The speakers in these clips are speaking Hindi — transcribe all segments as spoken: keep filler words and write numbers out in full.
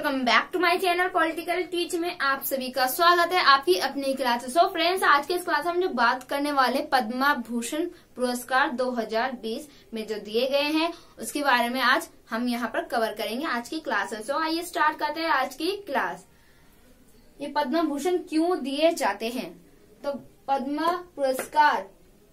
Welcome back to my channel political teach में आप सभी का स्वागत है आपकी अपनी क्लास। सो फ्रेंड्स, आज के इस क्लास में हम जो बात करने वाले पद्मा भूषण पुरस्कार दो हज़ार बीस में जो दिए गए हैं उसके बारे में आज हम यहाँ पर कवर करेंगे आज की क्लास में। सो आइए स्टार्ट करते हैं आज की क्लास। ये पद्मा भूषण क्यों दिए जाते हैं? तो पद्मा पुरस्कार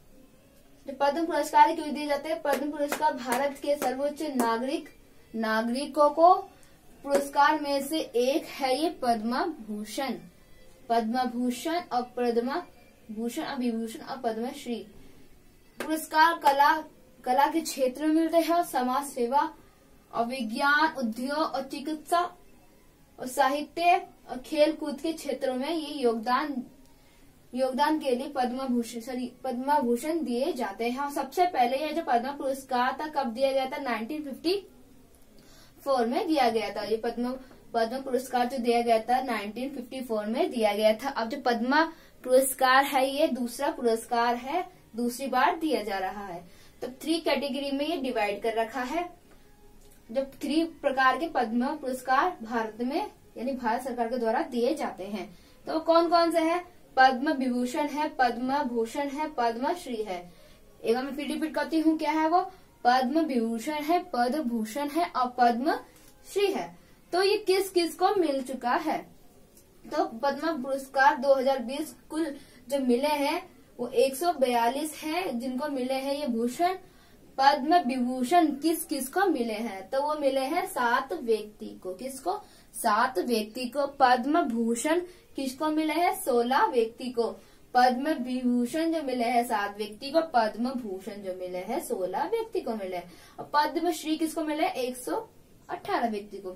पद्म पुरस्कार क्यों दिए जाते हैं? पद्म पुरस्कार भारत के सर्वोच्च नागरिक नागरिकों को पुरस्कार में से एक है। ये पद्मा भूषण पद्मा भूषण और पद्मा भूषण और विभूषण और पद्मश्री पुरस्कार कला कला के क्षेत्र में मिलते हैं और समाज सेवा और विज्ञान, उद्योग और चिकित्सा और साहित्य और खेल कूद के क्षेत्रों में ये योगदान योगदान के लिए पद्मा भूषण सॉरी पद्मा भूषण दिए जाते हैं। और सबसे पहले ये जो पद्मा पुरस्कार था कब दिया गया था? नाइनटीन फिफ्टी फोर में दिया गया था। ये पद्म पद्म पुरस्कार जो दिया गया था नाइनटीन फिफ्टी फोर में दिया गया था। अब जो पद्मा पुरस्कार है ये दूसरा पुरस्कार है, दूसरी बार दिया जा रहा है। तो थ्री कैटेगरी में ये डिवाइड कर रखा है। जब थ्री प्रकार के पद्म पुरस्कार भारत में यानी भारत सरकार के द्वारा दिए जाते हैं तो कौन कौन से है? पद्म विभूषण है, पद्म भूषण है, पद्मश्री है। एक बार मैं फिर रिपीट करती हूँ, क्या है वो? पद्म विभूषण है, पद्म भूषण है और पद्म श्री है। तो ये किस किस को मिल चुका है? तो पद्म पुरस्कार दो हज़ार बीस कुल जो मिले हैं वो एक सौ बयालीस है जिनको मिले हैं ये भूषण। पद्म विभूषण किस किस को मिले हैं? तो वो मिले हैं सात व्यक्ति को। किसको? सात व्यक्ति को। पद्म भूषण किसको मिले हैं? सोलह व्यक्ति को। पद्म विभूषण जो मिले हैं सात व्यक्ति को, पद्म भूषण जो मिले हैं सोलह व्यक्ति को मिले। और पद्मश्री किसको मिले? एक सौ अठारह व्यक्ति को।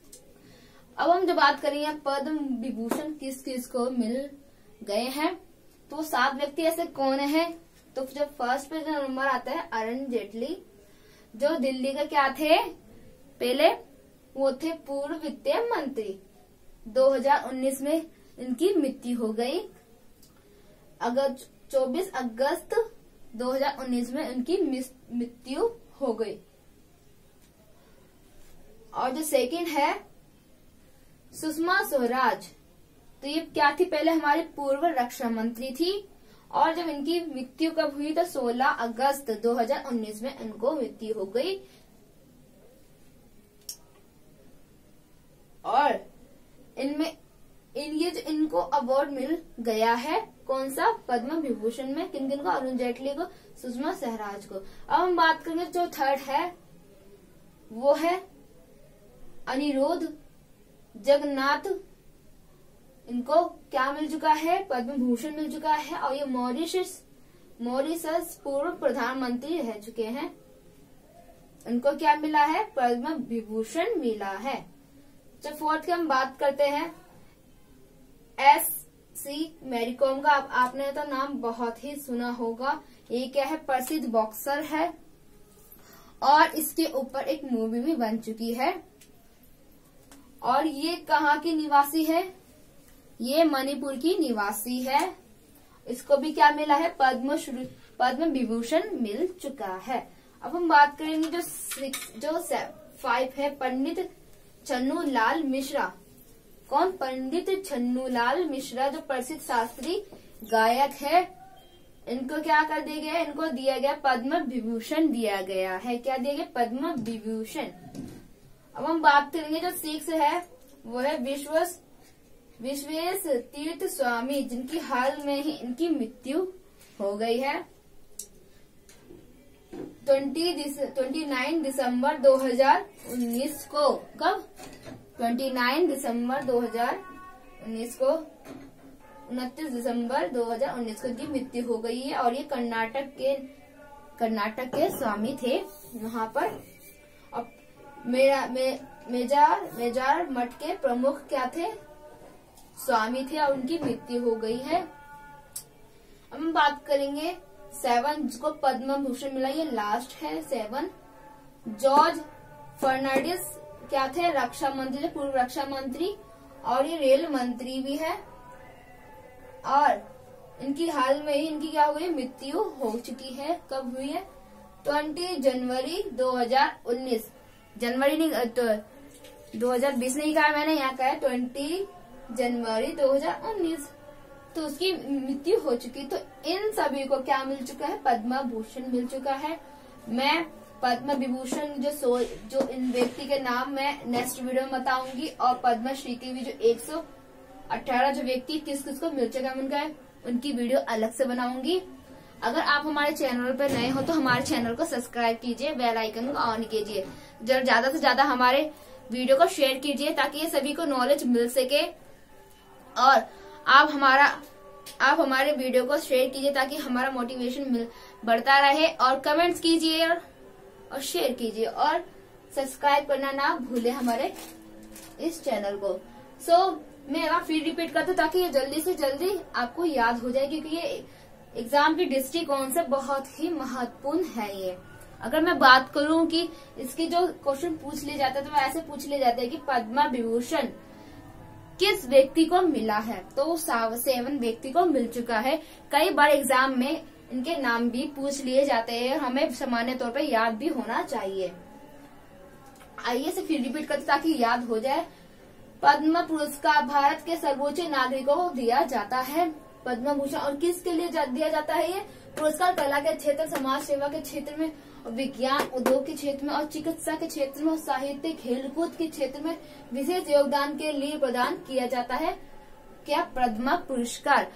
अब हम जो बात करेंगे पद्म विभूषण किस किस को मिल गए हैं तो सात व्यक्ति ऐसे कौन है? तो जो फर्स्ट पे जो नंबर आता है अरुण जेटली, जो दिल्ली का क्या थे पहले? वो थे पूर्व वित्त मंत्री। दो हज़ार उन्नीस में इनकी मृत्यु हो गई। अगर चौबीस अगस्त दो हज़ार उन्नीस में उनकी मृत्यु हो गई। और जो सेकंड है सुषमा स्वराज, तो ये क्या थी? पहले हमारी पूर्व रक्षा मंत्री थी और जब इनकी मृत्यु कब हुई तो सोलह अगस्त दो हज़ार उन्नीस में इनको मृत्यु हो गई। और इनमें इन ये जो इनको अवार्ड मिल गया है कौन सा? पद्म विभूषण में किन किन को? अरुण जेटली को, सुषमा स्वराज को। अब हम बात करेंगे जो थर्ड है वो है अनिरुद्ध जगन्नाथ। इनको क्या मिल चुका है? पद्म भूषण मिल चुका है। और ये मॉरिशस मॉरिशस पूर्व प्रधानमंत्री रह चुके हैं। इनको क्या मिला है? पद्म विभूषण मिला है। तो फोर्थ की हम बात करते हैं एस सी मैरी कॉम का। आप, आपने तो नाम बहुत ही सुना होगा। ये क्या है? प्रसिद्ध बॉक्सर है और इसके ऊपर एक मूवी भी बन चुकी है। और ये कहाँ की निवासी है? ये मणिपुर की निवासी है। इसको भी क्या मिला है? पद्म पद्म विभूषण मिल चुका है। अब हम बात करेंगे जो सिक्स जो फाइव है पंडित छन्नू लाल मिश्रा। कौन? पंडित छन्नू लाल मिश्रा जो प्रसिद्ध शास्त्रीय गायक है। इनको क्या कर दिया गया? इनको दिया गया पद्म विभूषण दिया गया है। क्या दिया गया? पद्म विभूषण। अब हम बात करेंगे जो सिक्स है वो है विश्व विश्वेश तीर्थ स्वामी, जिनकी हाल में ही इनकी मृत्यु हो गई है। ट्वेंटी नाइन दिसंबर दो हज़ार उन्नीस को। कब? उनतीस दिसंबर दो हज़ार उन्नीस को उनतीस दिसंबर दो हज़ार उन्नीस को इनकी मृत्यु हो गई है। और ये कर्नाटक के कर्नाटक के स्वामी थे यहाँ पर। और मेरा मे, मेजार मेजार मठ के प्रमुख क्या थे? स्वामी थे और उनकी मृत्यु हो गई है। अब हम बात करेंगे सेवन जिसको पद्म भूषण मिला, ये लास्ट है सेवन। जॉर्ज फर्नांडिस क्या थे? रक्षा मंत्री, पूर्व रक्षा मंत्री और ये रेल मंत्री भी है। और इनकी हाल में ही इनकी क्या हुई? मृत्यु हो चुकी है। कब हुई है? बीस जनवरी दो हज़ार उन्नीस। जनवरी नहीं तो दो हज़ार बीस नहीं कहा मैंने, यहाँ कहा है ट्वेंटी जनवरी दो हज़ार उन्नीस। तो उसकी मृत्यु हो चुकी। तो इन सभी को क्या मिल चुका है? पद्म भूषण मिल चुका है। मैं पद्म विभूषण जो सो जो इन व्यक्ति के नाम मैं नेक्स्ट वीडियो में बताऊंगी, और पद्मश्री के भी जो एक सौ अठारह जो व्यक्ति किस किस को मिल चुका है उनका उनकी वीडियो अलग से बनाऊंगी। अगर आप हमारे चैनल पर नए हो तो हमारे चैनल को सब्सक्राइब कीजिए, बेल आइकन को ऑन कीजिए, ज्यादा से ज्यादा हमारे वीडियो को शेयर कीजिए ताकि ये सभी को नॉलेज मिल सके। और आप हमारा आप हमारे वीडियो को शेयर कीजिए ताकि हमारा मोटिवेशन मिल बढ़ता रहे। और कमेंट्स कीजिए और, और शेयर कीजिए और सब्सक्राइब करना ना भूले हमारे इस चैनल को। सो so, मैं एक बार फिर रिपीट करता हूँ ताकि ये जल्दी से जल्दी आपको याद हो जाए, क्योंकि ये एग्जाम की दृष्टिकोण से बहुत ही महत्वपूर्ण है। ये अगर मैं बात करूं कि इसके जो क्वेश्चन पूछ लिए जाते हैं तो ऐसे पूछ लिए जाते हैं कि पद्म विभूषण किस व्यक्ति को मिला है, तो सेवन व्यक्ति को मिल चुका है। कई बार एग्जाम में इनके नाम भी पूछ लिए जाते हैं, हमें सामान्य तौर पर याद भी होना चाहिए। आइए से फिर रिपीट करते ताकि याद हो जाए। पद्म पुरस्कार भारत के सर्वोच्च नागरिकों को दिया जाता है पद्म भूषण। और किसके लिए जा, दिया जाता है ये पुरस्कार? कला के क्षेत्र, समाज सेवा के क्षेत्र में, विज्ञान उद्योग के क्षेत्र में और चिकित्सा के क्षेत्र में और साहित्य खेलकूद के क्षेत्र में विशेष योगदान के लिए प्रदान किया जाता है क्या पद्म पुरस्कार।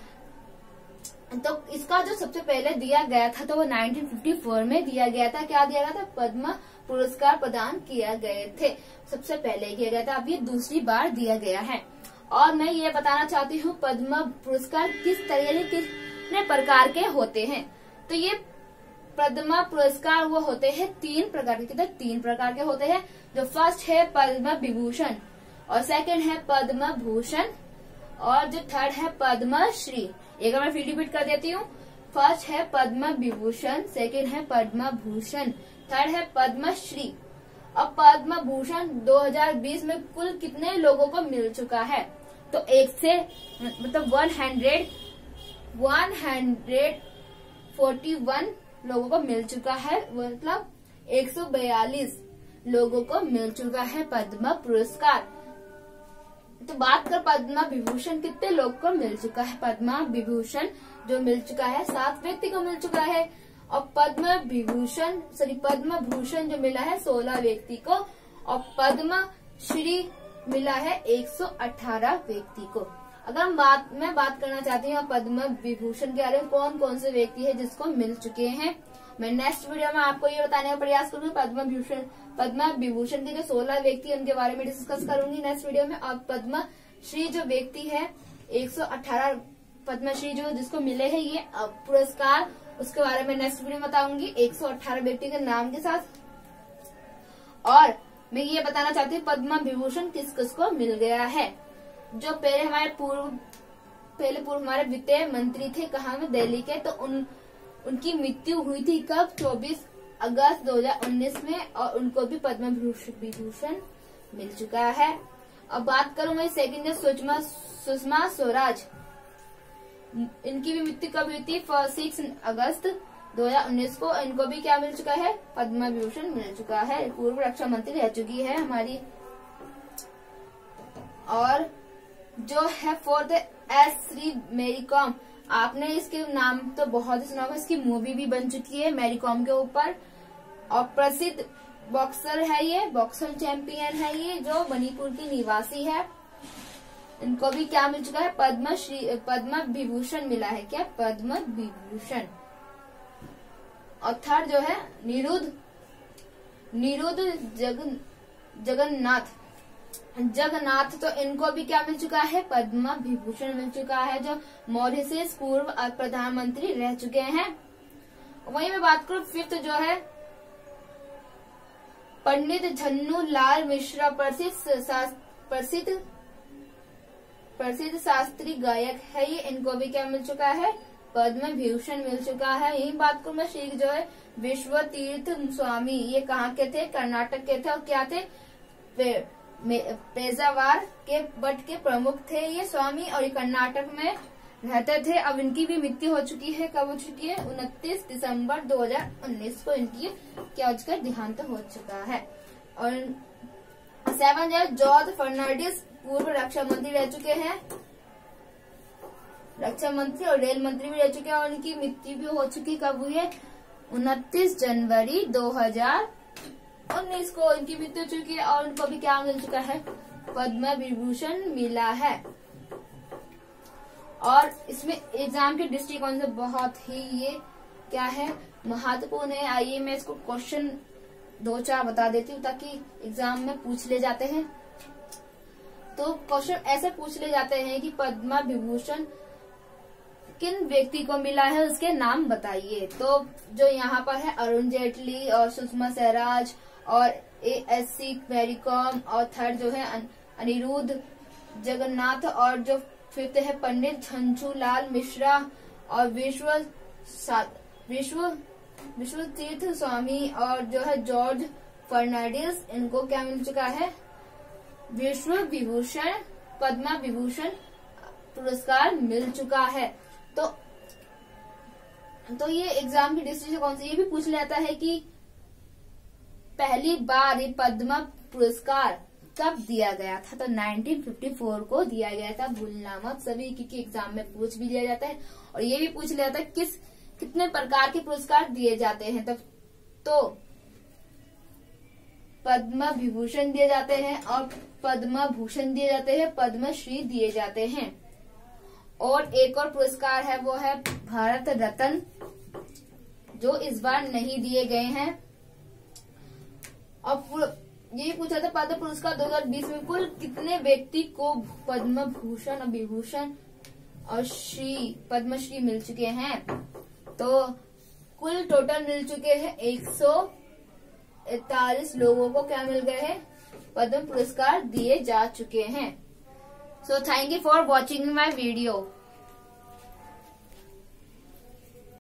तो इसका जो सबसे पहले दिया गया था तो वो नाइनटीन फिफ्टी फोर में दिया गया था। क्या दिया गया था? पद्म पुरस्कार प्रदान किया गए थे, सबसे पहले किया गया था। अब ये दूसरी बार दिया गया है। और मैं ये बताना चाहती हूँ पद्म पुरस्कार किस तरह कितने प्रकार के होते हैं। तो ये पद्म पुरस्कार वो होते हैं तीन प्रकार के। कितने? तीन प्रकार के होते हैं। जो फर्स्ट है पद्म विभूषण, और सेकंड है पद्म भूषण, और जो थर्ड है पद्मश्री। एक बार फिर रिपीट कर देती हूँ। फर्स्ट है पद्म विभूषण, सेकंड है पद्म भूषण, थर्ड है पद्मश्री। अब पद्म भूषण दो हज़ार बीस में कुल कितने लोगों को मिल चुका है? तो एक से मतलब one hundred one hundred forty one लोगों को मिल चुका है, मतलब एक सौ बयालीस लोगों को मिल चुका है पद्म पुरस्कार। तो बात कर पद्म विभूषण कितने लोग को मिल चुका है? पद्म विभूषण जो मिल चुका है सात व्यक्ति को मिल चुका है, और पद्म विभूषण सॉरी पद्म भूषण जो मिला है सोलह व्यक्ति को, और पद्म श्री मिला है एक सौ अठारह व्यक्ति को। अगर हम बात मैं बात करना चाहती हूँ पद्म विभूषण के बारे में, कौन कौन से व्यक्ति है जिसको मिल चुके हैं, मैं नेक्स्ट वीडियो में आपको ये बताने का प्रयास करूंगी। पद्म विभूषण पद्म विभूषण के जो सोलह व्यक्ति है उनके बारे में डिस्कस करूंगी नेक्स्ट वीडियो में। और पद्म श्री जो व्यक्ति है एक सौ अठारह पद्मश्री जो जिसको मिले हैं ये पुरस्कार, उसके बारे में नेक्स्ट वीडियो में बताऊंगी एक सौ अठारह व्यक्ति के नाम के साथ। और मैं ये बताना चाहती हूँ पद्म विभूषण किस किस को मिल गया है। जो पहले हमारे पूर्व पहले पूर्व हमारे वित्त मंत्री थे कहाँ में? दिल्ली के। तो उन उनकी मृत्यु हुई थी कब? चौबीस अगस्त दो हज़ार उन्नीस में, और उनको भी पद्म विभूषण मिल चुका है। अब बात करूंगा सेकंड है सुषमा सुषमा स्वराज। इनकी भी मृत्यु कब हुई थी? सिक्स अगस्त दो हज़ार उन्नीस को। इनको भी क्या मिल चुका है? पद्म विभूषण मिल चुका है। पूर्व रक्षा मंत्री रह चुकी है हमारी। और जो है फोर्थ एस श्री मैरी कॉम, आपने इसके नाम तो बहुत ही सुना होगा, इसकी मूवी भी बन चुकी है मैरी कॉम के ऊपर। और प्रसिद्ध बॉक्सर है ये, बॉक्सर चैंपियन है ये, जो मणिपुर की निवासी है। इनको भी क्या मिल चुका है? पद्म श्री पद्म विभूषण मिला है। क्या? पद्म विभूषण। और थर्ड जो है निरुद्ध निरुद्ध जगन जगन्नाथ जगन्नाथ तो इनको भी क्या मिल चुका है? पद्म विभूषण मिल चुका है, जो मॉरिशस पूर्व प्रधानमंत्री रह चुके हैं। वहीं मैं बात करूं फिफ्थ जो है पंडित झन्नू लाल मिश्रा, प्रसिद्ध प्रसिद्ध प्रसिद्ध शास्त्रीय गायक है ये। इनको भी क्या मिल चुका है? पद्म विभूषण मिल चुका है। यही बात करूं मैं शीख जो है विश्व तीर्थ स्वामी, ये कहाँ के थे? कर्नाटक के थे। और क्या थे? पे, पेजावर के बट के प्रमुख थे ये स्वामी, और ये कर्नाटक में रहते थे। अब इनकी भी मृत्यु हो चुकी है। कब हो चुकी है? उनतीस दिसंबर दो हज़ार उन्नीस को इनकी क्या हो चुका है? देहांत हो चुका है। और सेवन जो है जॉर्ज फर्नांडिस, पूर्व रक्षा मंत्री रह चुके हैं, रक्षा मंत्री और रेल मंत्री भी रह चुके हैं, और उनकी मृत्यु भी हो चुकी। कब हुई है? उनतीस जनवरी दो हजार उन्नीस को उनकी मृत्यु हो चुकी है, और उनको भी क्या मिल चुका है? पद्म विभूषण मिला है। और इसमें एग्जाम के दृष्टिकोण से बहुत ही ये क्या है, महत्वपूर्ण है। आइए मैं इसको क्वेश्चन दो चार बता देती हूँ ताकि एग्जाम में पूछ ले जाते हैं। तो क्वेश्चन ऐसे पूछ ले जाते हैं कि पद्म विभूषण किन व्यक्ति को मिला है, उसके नाम बताइए। तो जो यहाँ पर है अरुण जेटली और सुषमा स्वराज और ए एस सी मैरी कॉम, और थर्ड जो है अनिरुद्ध जगन्नाथ, और जो फिफ्थ है पंडित झंझूलाल मिश्रा और विश्व विश्व विश्व तीर्थ स्वामी, और जो है जॉर्ज फर्नांडिस, इनको क्या मिल चुका है? विश्व विभूषण, पद्म विभूषण पुरस्कार मिल चुका है। तो तो ये एग्जाम की दृष्टिकोण से ये भी पूछ लेता है कि पहली बार ये पद्म पुरस्कार कब दिया गया था? तो नाइनटीन फिफ्टी फोर को दिया गया था। भूलना मत सभी, क्योंकि एग्जाम में पूछ भी लिया जाता है। और ये भी पूछ लिया जाता है किस कितने प्रकार के पुरस्कार दिए जाते हैं। तब तो पद्म विभूषण दिए जाते हैं, और पद्म भूषण दिए जाते हैं, पद्मश्री दिए जाते हैं। और एक और पुरस्कार है, वो है भारत रत्न, जो इस बार नहीं दिए गए हैं। और ये पूछा था पद्म पुरस्कार दो हजार बीस में कुल कितने व्यक्ति को पद्म भूषण और विभूषण और श्री पद्मश्री मिल चुके हैं? तो कुल टोटल मिल चुके हैं एक सौ इकतालीस लोगों को क्या मिल गए हैं? पद्म पुरस्कार दिए जा चुके हैं। So thank you for watching my video.